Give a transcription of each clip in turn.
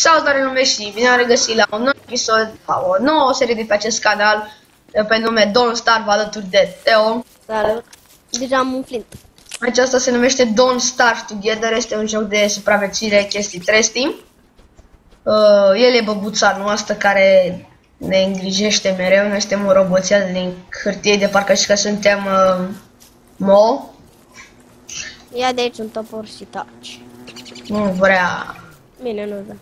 Salutare lume și bine am regăsit la un nou episod, la o nouă serie de pe acest canal pe nume Don't Starve alături de Teo. Salut! Deja am un flint. Aceasta se numește Don't Starve Together, este un joc de supraviețuire, chestii trestii. El e băbuța noastră care ne îngrijește mereu, noi suntem un roboțel din hârtie de parcă și că suntem Mo. Ia de aici un topor și taci. Nu vrea. Bine, nu da.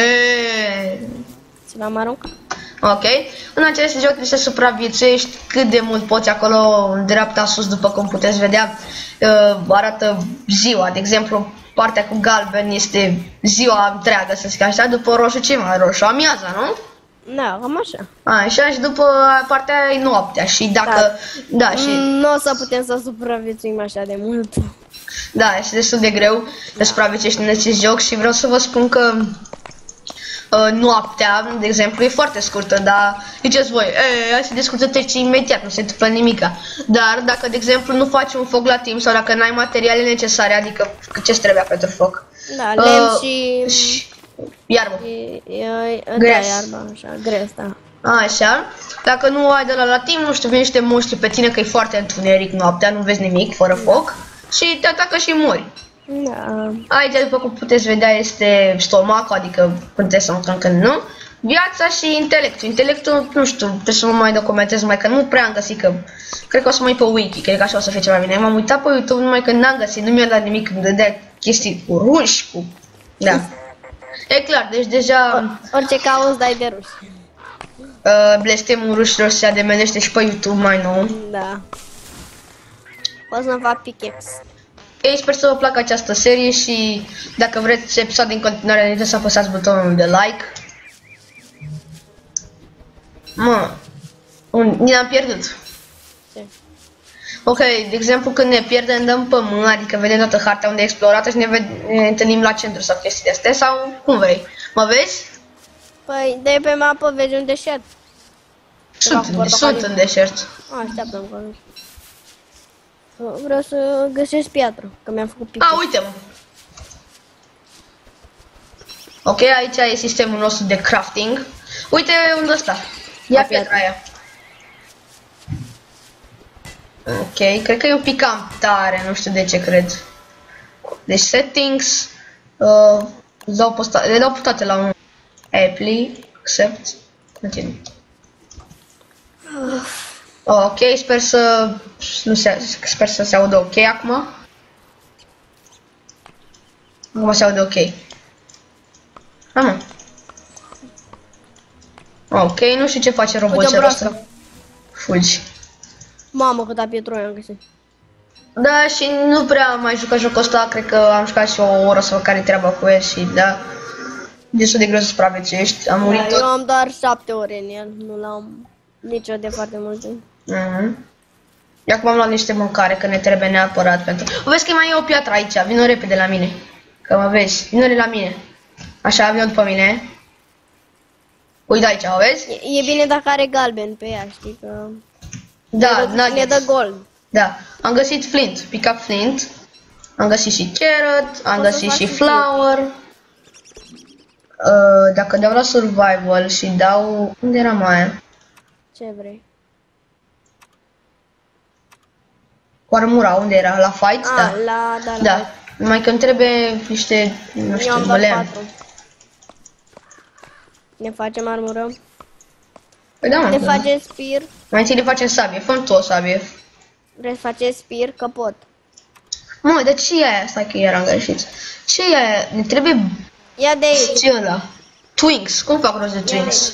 Să l-am aruncat. Ok. În acest joc trebuie să supraviețuiești cât de mult poți acolo în dreapta sus, după cum puteți vedea, arată ziua. De exemplu, partea cu galben este ziua întreagă, să zic așa, după roșu ce mai roșu? Amiaza, nu? Da, cam așa. Așa, și după partea e noaptea și dacă... Da, și... Nu o să putem să supraviețuim așa de mult. Da, este destul de greu să supraviețuiești în acest joc și vreau să vă spun că noaptea, de exemplu, e foarte scurtă, dar ziceți voi, hai să descurtă trece imediat, nu se întâmplă nimica. Dar dacă, de exemplu, nu faci un foc la timp sau dacă n-ai materiale necesare, adică ce-ți trebuia pentru foc? Da, lemn și... iarbă. Da, iarba, așa, gres, da. Așa, dacă nu ai de la timp, nu știu, vine niște monștri pe tine că e foarte întuneric noaptea, nu vezi nimic, fără foc și te atacă și mori. Da. Aici, după cum puteți vedea, este stomacul, adică puteți să mâncăm când nu. Viața și intelectul. Intelectul, nu știu, trebuie să mă mai documentez mai, că nu prea am găsit, că cred că o să mă uit pe wiki, cred că așa o să fie ceva bine. M-am uitat pe YouTube numai că n-am găsit, nu mi-a dat nimic, îmi dădea chestii cu ruși, cu... Da. E clar, deci deja... Orice cauți dai de ruși. Blestemul rușilor se ademenește și pe YouTube mai nou. Da. O să-mi fac pickaxe. Ei, sper să vă placă această serie și dacă vreți episoade în continuare, nu uitați să apăsați butonul de like. Ne-am pierdut. Ce? Ok, de exemplu, când ne pierdem, dăm pe mână, adică vedem toată harta unde e explorată și ne întâlnim la centru sau chestii de astea, sau cum vrei. Mă vezi? Păi, de pe mapă vezi un deșert. Sunt în deșert. Așteaptă-mă că vreau să găsesc piatră, că mi-am făcut picări. Uite-mă! Ok, aici e sistemul nostru de crafting. Uite unde ăsta. Ia piatra aia. Ok, cred că e un pic cam tare, nu știu de ce cred. Deci settings, le dau pe toate la un apply, accept, continue. Ok, sper să se audă ok acum. Acum se aude ok. Ok, nu știu ce face robotul ăsta. Fugi. Mamă, câta pietroi am găsit. Da, și nu prea am mai jucat jocul ăsta, cred că am jucat și o oră sau care treaba cu el și da, destul de greu să supraviețuiești, am murit tot. Eu am doar 7 ore în el, nu l-am nicio de foarte mult timp. Eu acum am luat niște mâncare, că ne trebuie neapărat pentru... Vezi că mai e o piatră aici, vină repede la mine, că mă vezi, vină la mine. Așa, vină după mine. Uite aici, o vezi? E bine dacă are galben pe ea, știi că... Da, ne dă gold. Da, am găsit flint, pick up flint. Am găsit și carrot, am găsit și flour. Dacă dau la survival și dau... Unde era mai? Ce vrei? Cu armura, unde era? La fight? Da. Numai că îmi trebuie niște, nu știu, lemn. Ne facem armură? Păi da, ne facem spear. Mai întâi ne facem sabie, fă-mi tu o sabie. Vrei să facem spear? Că pot. Mă, dar ce e aia? Stai că iar am greșit. Ce e aia? Ne trebuie... Ia de aici. Ce ăla? Twinks. Cum fac rost de Twinks?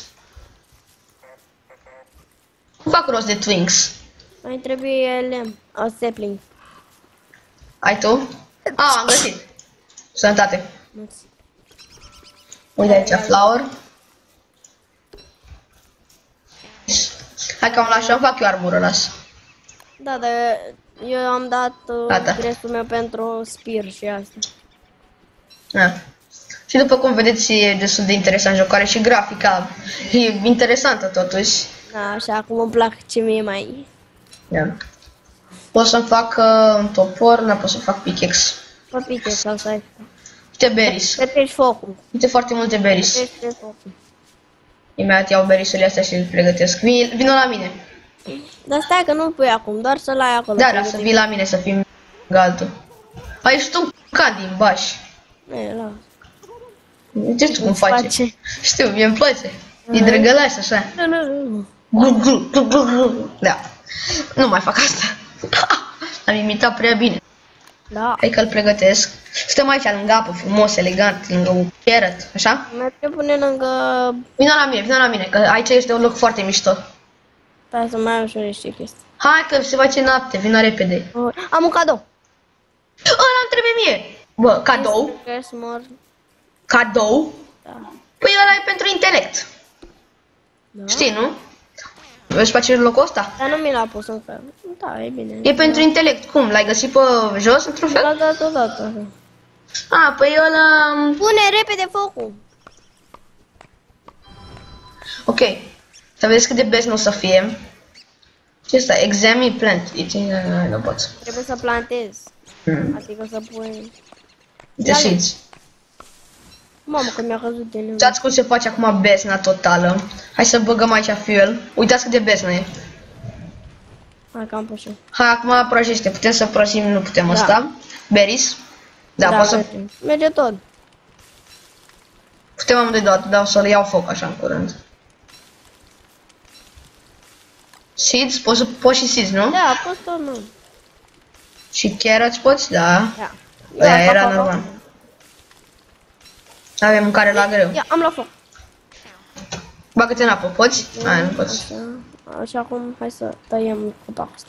Cum fac rost de Twinks? Mai trebuie lemn. O sapling. Ai tu? Am găsit. Sănătate. Uite aici, flour. Hai că am luat și am fac eu armură, las. Da, dar eu am dat restul meu pentru spear și asta. Și după cum vedeți, e destul de interesant jocare și grafica e interesantă totuși. Da, așa cum îmi plac ce mie mai... Pot să-mi fac un topor, nu pot să fac pickaxe. Fă pickaxe sau să ai. Uite berries. Petreci focul. Uite foarte multe berries. Petreci focul. Imediat iau berries-urile astea și le pregătesc. Vino la mine. Dar stai că nu pui acum, doar să-l ai acolo. Da, să vii la mine să fim galtul. Ai ești un can din baș. Las. Uite tu cum face. Știu, mie-mi place. E drăgălaș așa. Da. Nu mai fac asta. Am imitat prea bine. Da. Hai că-l pregătesc. Stăm aici lângă apă, frumos, elegant, lângă un carrot, așa? Merge pune lângă... Vino la mine, că aici este un loc foarte mișto. Stai să mai ușurește chestia. Hai că se face noapte, vino repede. Am un cadou. Ăla îmi trebuie mie. Bă, cadou? Cadou? Da. Păi ăla e pentru intelect. Da. Știi, nu? Vezi face locul ăsta? Dar nu mi l-a pus încă. Da, e bine. E pentru intelect. Cum? L-ai găsit pe jos, într-un fel? L-a dat odată. A, păi ăla... Pune repede focul. Ok. Să vedeți cât de best nu o să fie. Ce ăsta? Examine plant. Nu pot. Trebuie să plantezi. Adică să pui... Deșiți. Mamă, că mi-a căzut din... Uitați cum se face acum besna totală. Hai să băgăm aici fuel. Uitați cât de besnă e. Hai că am pus eu. Hai, acum prăjește. Putem să prăjim, nu putem ăsta. Berries. Da, pot să... Merge tot. Putem amândoi doar, dar o să le iau foc așa în curând. Seeds? Poți și seeds, nu? Da, poți tot, nu. Și carrots poți? Da. Da. Aia era normal. Avem mâncare la greu. Ia, am luat foc. Bagă-te în apă, poți? Aia, nu poți. Așa acum, hai să tăiem copacul ăsta.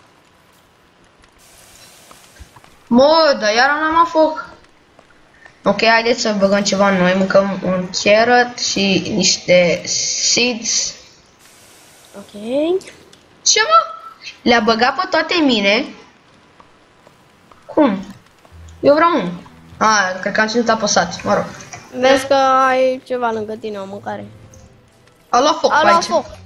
Mă, dar iar n-am avut foc. Ok, haideți să băgăm ceva noi. Mâncăm un carrot și niște seeds. Ok. Ce mă? Le-a băgat pe toate mine? Cum? Eu vreau unul. Cred că am ținut apăsat, mă rog. Vezi că ai ceva lângă tine, o mâncare. A luat foc A pe luat aici. foc.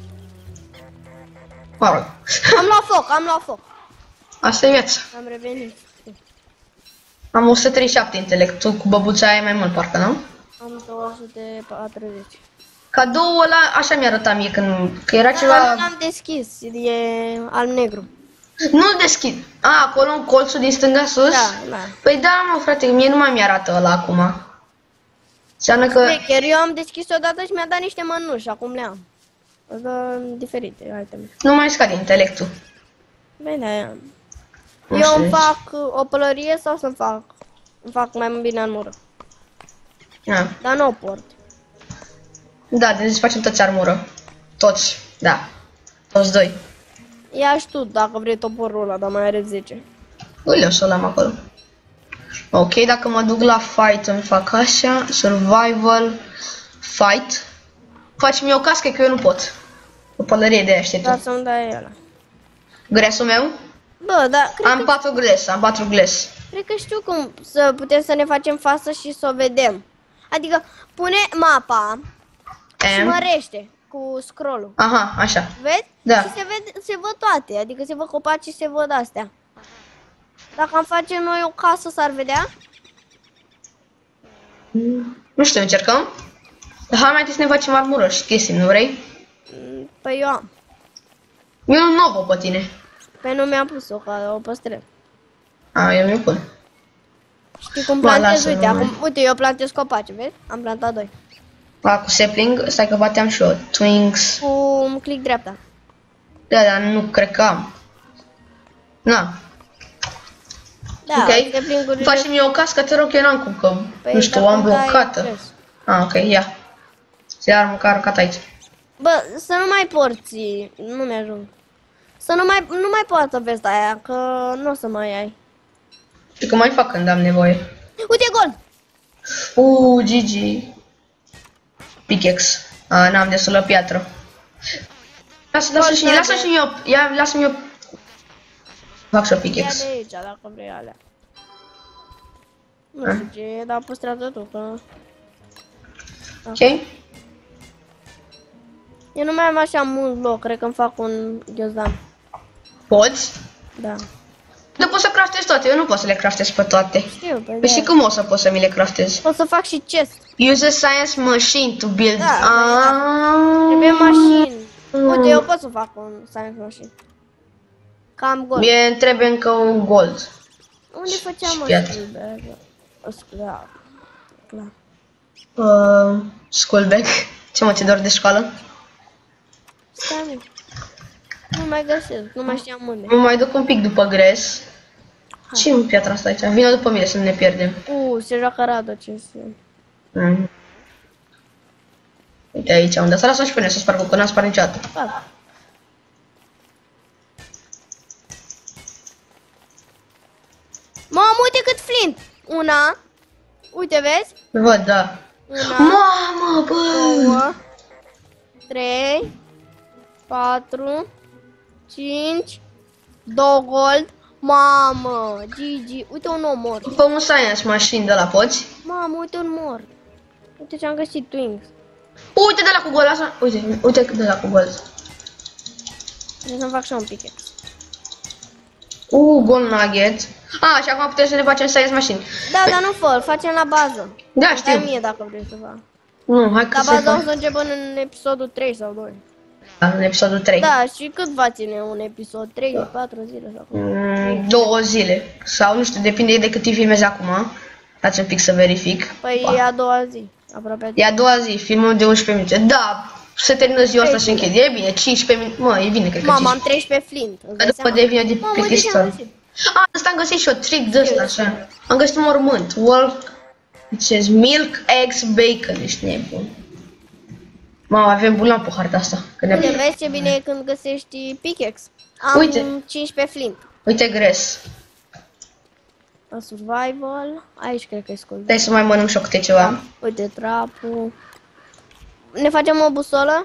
Mă rog. Am luat foc. Asta e viața. Am revenit. Am 137 intelect. Tu cu băbuța aia e mai mult, parcă, nu? Am 240. Cadoul ăla, așa mi-a arătat mie că era ceva... Nu l-am deschis, e alb-negru. Nu-l deschid. Acolo în colțul din stânga sus? Da. Păi da, mă, frate, mie nu mai mi-arată ăla acum. Înseamnă că... Chiar eu am deschis odată și mi-a dat niște mănuși, acum le am. Îți dă diferite iteme. Nu mai scade intelectul. Bine, aia. Eu îmi fac o pălărie sau să-mi fac mai bine armură. Dar nu o port. Da, deci facem toți armură. Toți, da. Toți doi. Ia și tu dacă vrei toporul ăla, dar mai are 10. Ule, o să l-am acolo. Ok, dacă mă duc la fight îmi fac așa. Survival. Fight. Faci-mi o cască că eu nu pot. O pălărie de aia, știi tu. Dar să-mi dai ăla. Gresul meu? Bă, da, am 4 gles, am 4 gles. Cred că știu cum să putem să ne facem față și să o vedem. Adică pune mapa și mărește cu scroll-ul. Aha, așa. Vezi? Da. Și se văd toate, adică se văd copaci și se văd astea. Dacă am face noi o casă, s-ar vedea? Nu știu, încercăm? Dar hai mai întâi să ne facem armură și chestii, nu vrei? Păi eu am. Eu nu nouă pe tine. Păi nu mi-am pus-o, că o păstrez. Eu mi-o pun. Știi cum plantez? Uite, acum, uite, eu plantez copaci, vezi? Am plantat 2. Cu sapling, stai că bateam și eu. Twinks. Cu click dreapta. Da, dar nu cred că am. Na. Da, ok. Faci-mi eu o cască, te rog, eu n-am cum, că, păi, nu știu, o am blocată. Ok, ia. Se iar măcar arcat aici. Bă, să nu mai porți, nu mi-ajung. Să nu mai poată vesta aia, că nu o să mai ai. Și că mai fac când am nevoie. Uite gol! GG. Pickaxe. N-am destulă piatră. Lasă-și eu. Lasă-mi eu. Fac și o pickaxe. Ia de aici, dacă vrei alea. Nu știu ce, dar păstrează tu, că... Ok. Eu nu mai am așa mult loc, cred că îmi fac un ghiozdan. Poți? Da. Nu poți să craftezi toate, eu nu pot să le craftez pe toate. Știu, pe Păi și cum o să pot să mi le craftez? pot să fac și chest. Use a science machine to build. Da, trebuie mașini. Uite, eu pot să fac un science machine. Cam gold. Mie îmi trebuie încă un gold. Unde făceam piatră. Schoolback. Ce mă, ți dor de școală? Stai, nu mai găsesc, nu mai știam unde. Mă mai duc un pic după gres. Ce în piatra asta aici? Vină după mine să nu ne pierdem. Se joacă Radu, ce sunt. Uite aici, unde s-a lăsat și pe mine să sparg, că n-am spart niciodată. Fac. Mamă, uite cât flint! Una. Uite, vezi? Văd, da. Una. Mamă, bă! 2, 3, 4, 5, 2 gold. Mamă, GG. Uite un om mort. După un science machine de la poți? Mamă, uite un mort. Uite ce-am găsit Twinks. Uite de la cu gold asta. Uite de la cu gold. Trebuie să-mi fac și un pickaxe. Gold nugget. Și acum putem să ne facem science machine. Da, dar nu fă, facem la bază. Da, Dai știu. mie dacă vrei să fac. Nu, hai că La să bază o fac. să începem în episodul 3 sau 2. În episodul 3. Da, și cât va ține un episod? 3, 4 zile sau cum? 2 zile. Sau nu știu, depinde de cât îi filmezi acum. Dați un pic să verific. Păi e a doua zi, aproape. E a doua zi, filmăm de 11 minute. Da, se termină ziua asta și închide. E bine, 15 minute. Mă, e bine, cred că Mama, am 15. 13 flint. îți Că dai după seama? devine de Mamă, uite ce am plictisitor. găsit. Asta am găsit și eu, trick de ăsta, așa. Am găsit un mormânt. Walk, zice, milk, eggs, bacon, ești nebun. Mamă, avem bulan pe harta asta. Că ne... Uite, vezi ce bine e când găsești pickaxe? Am Uite. 15 flint. Uite gres. La survival, aici cred că e scul. Stai să mai mănânc și eu câte ceva. Uite trapul. Ne facem o busolă?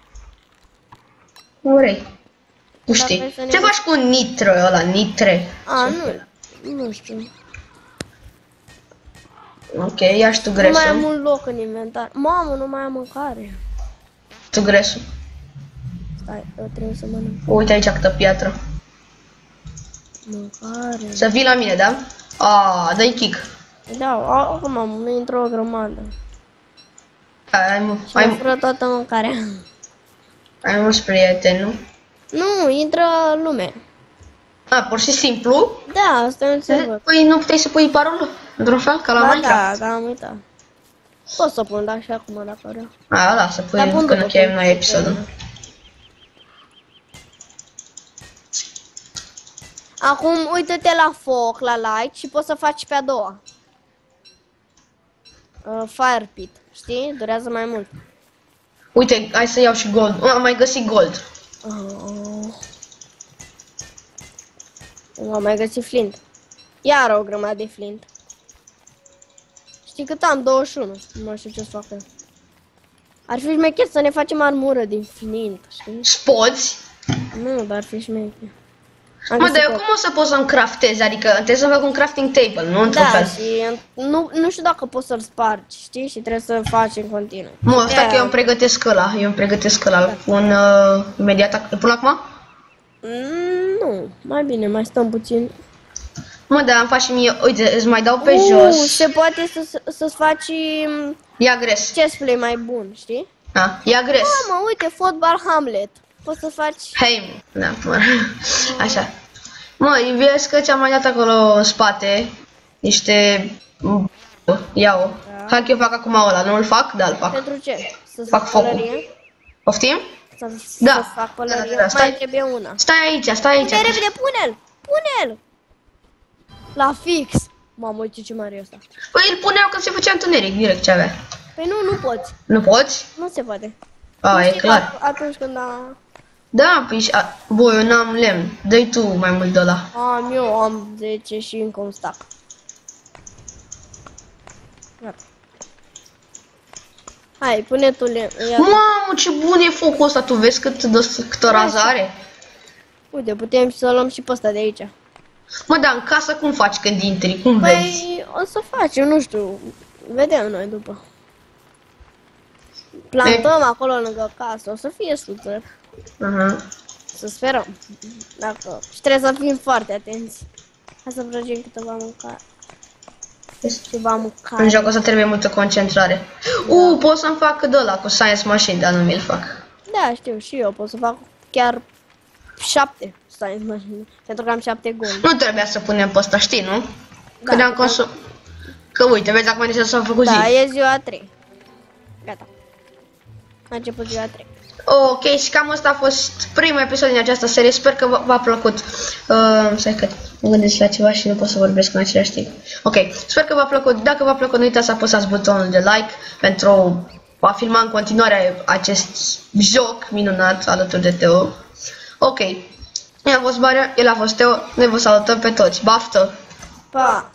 Nu vrei. Nu Dacă știi. vrei să ne Ce faci cu nitro ăla, nitre? A, nu știu. Ok, ia și tu Nu mai am gresul. un loc în inventar. Mamă, nu mai am mâncare. Tu gresul. Stai, eu trebuie să mănânc. Uite aici câtă piatră. Mâncare. Să vii la mine, da? Dă-i kick. Da, acum am intru o grămadă. Și Ai mi-a furat toată mâncarea. mulți prieteni, nu? Nu, intră lume. Pur și simplu? Da, asta e un server. Păi nu puteai să pui parolul? Într-un fel, ca la Minecraft? Da, am uitat. Pot să pun, dar și acum dacă vreau. Lasă, pui Dar pun când după, încheiem pun. noi episodul. Acum uită-te la foc, la light și poți să faci pe a doua. Fire pit, știi? Durează mai mult. Uite, hai să iau și gold. Am mai găsit gold. Am mai găsit flint. Iar o grămadă de flint. Știi cât am? 21. Nu mai știu ce să fac eu. Ar fi șmecher să ne facem armură din flint, știi? Poți? Nu, dar ar fi șmecher. Mă, dar eu cum o să pot să-mi craftez? Adică trebuie să fac un crafting table, nu într-un Da, fel. și nu știu dacă poți să-l spargi, știi? Și trebuie să faci în continuu. Mă, stai că eu îmi pregătesc ăla. Îl pun imediat. Îl pun acum? Nu, mai bine, mai stăm puțin. Mă, dar am fac și mie. Uite, îți mai dau pe jos. Se poate să-ți faci Ia gres. chestplay mai bun, știi? Ia gres. Mă, uite, fotbal Hamlet. Poți să faci... Hei, da, mă. Așa. Mă, vezi că ți-am mai dat acolo în spate niște... Ia-o. Da. Hai că eu fac acum ăla, nu îl fac? Da, îl fac. Pentru ce? Să-ți Fac fac focul. pălărie? Poftim? Să-ți Da. fac pălărie? Da, stai. Mai trebuie una. Stai aici, stai aici. Uite, repede, pune-l! Pune-l! La fix! Mamă, uite ce mare e ăsta. Păi îl puneau când se făcea întuneric, direct ce avea. Păi nu poți. Nu poți? Nu se poate. E Știi clar. că atunci când Da, păi bă, eu n-am lemn. Dă-i tu mai mult de ăla. eu am 10 și încă un stack. Gata. Hai, pune tu lemn. Mamă, ce bun e focul ăsta, tu vezi câtă rază are? Uite, putem să luăm și pe ăsta de aici. Mă, dar în casă cum faci când intri? Cum vezi? Păi, o să facem, nu știu. Vedem noi după. Plantăm acolo lângă casă, o să fie super. Aha. Să sperăm. Dacă... Și trebuie să fim foarte atenți. Hai să prăjim câteva mâncare. Este. Ceva În mâncare. joc o să trebuie multă concentrare. Pot să-mi fac de ăla cu Science Machine, dar nu mi-l fac. Da, știu, și eu pot să fac chiar 7 Science Machine. Pentru că am 7 goli. Nu trebuia să punem pe ăsta, știi, nu? Da, Că ne-am consum... Că uite, vezi, acum deja s-a făcut zi. Da, e ziua 3. Gata. A început ziua 3. Ok, și cam asta a fost primul episod din această serie, sper că v-a plăcut. Stai că mă gândesc la ceva și nu pot să vorbesc în același timp. Ok, sper că v-a plăcut. Dacă v-a plăcut, nu uitați să apăsați butonul de like pentru a filma în continuare acest joc minunat alături de Teo. Ok, eu am fost Mario, el a fost Teo, noi vă salutăm pe toți. Baftă! Pa!